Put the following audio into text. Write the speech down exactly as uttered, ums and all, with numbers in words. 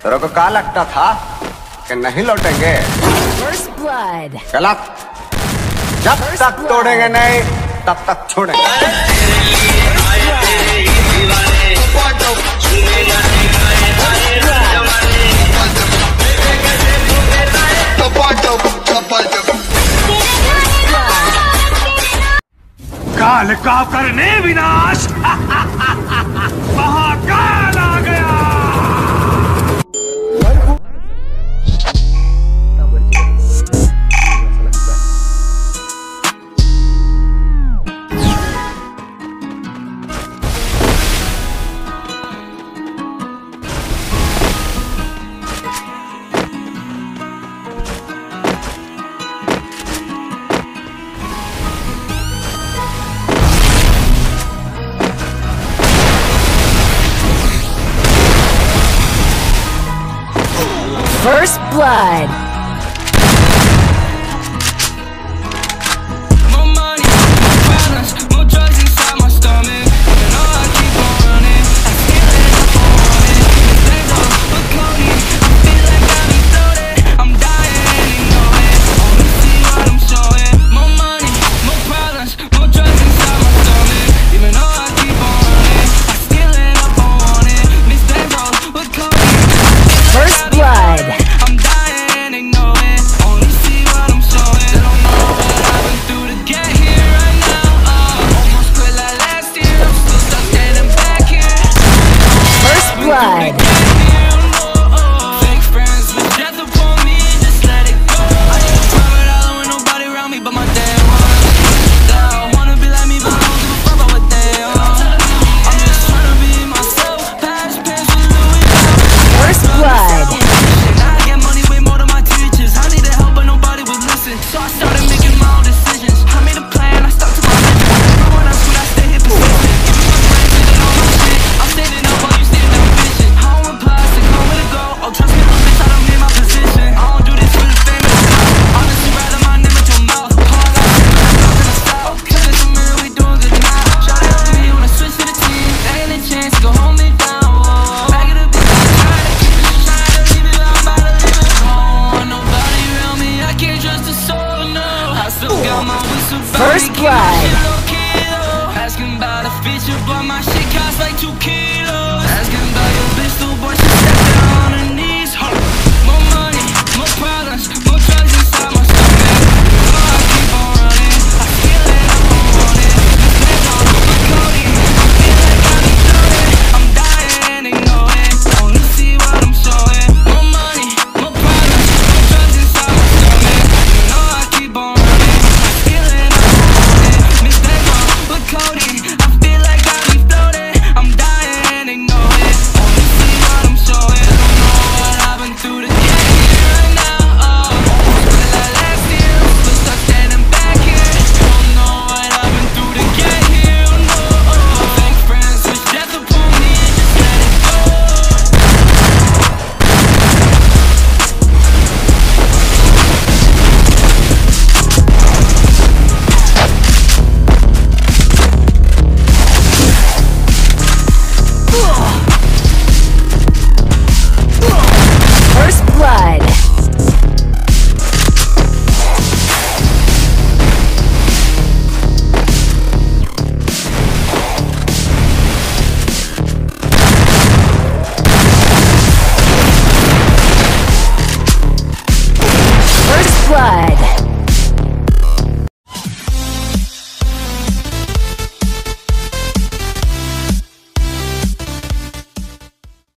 तेरे को क्या लगता था कि नहीं लौटेंगे? First blood. गलत। जब First तक blood. तोड़ेंगे नहीं तब तक छोड़ेंगे। काल का करने विनाश महाकाल आ गया। First blood. More money, more problems, more drugs inside my stomach. You know I keep on running. I feel it, I want it. There's all but Cody. I feel like I'm exploded. I'm dying and you know it. Only see what I'm showing. More money, more problems, more drugs inside my stomach. Even though I keep on running, I still end up on want it. Miss there's all but Cody. First blood. I'm dying and they know it. Only see what I'm showing. They don't know what I've been through to get here right now. uh, Almost quit like last year. I'm still stuck standing back here. First blood. Fake friends with death upon me, just let it go. I ain't a private island with nobody around me but my damn ones. They all wanna be like me but I don't give a fuck about what they on. I'm just trying to be myself. Past pants with Louis Vuitton. First blood. I get money way more than my teachers. I needed help but nobody would listen. So I started making my own decisions. I made a plan, I stuck to my vision. Everyone else would I stay here persistent. Give me my friends and all my shit. I'm standing up while you stand down vision. I don't want plastic, know where to go. Oh trust me little bitch, I don't need my position. I don't do this for the fame and the clout. Honestly rather my name at your mouth. All I got is my mouth and a style. Okay, it's a minute, we doing good now. Shout out to me when I switch to the team. There ain't a chance to go hold me down. Whoa. Back it up, bitch, I'm trying to keep it, trying to leave it, I'm about to leave it. I don't want nobody around me, I can't trust a soul, no. I still got my whistle. First blood. Asking about a feature, but my shit costs like two kilos. Asking about your bitch, the boy, she stepped down on her knees. Huh. More money, more problems, more drugs inside my stomach. You know I keep on running. I feel it, I don't want it. There's all but Cody. I feel like I'm exploded. I'm dying and they know it. Only see what I'm showing. More money, more problems, more drugs inside my stomach. You know I keep on running. I feel it, I don't want it. Miss there's all but Cody. I feel like I'm exploded. I'm dying and they know it. Only see what I'm showing. Don't know what I've been through to get here right now. Oh, almost quit like last year. I'm still stuck standing back here. Don't know what I've been through to get here. Oh no, oh. Fake friends wish death upon me and just let it go. First blood. First blood.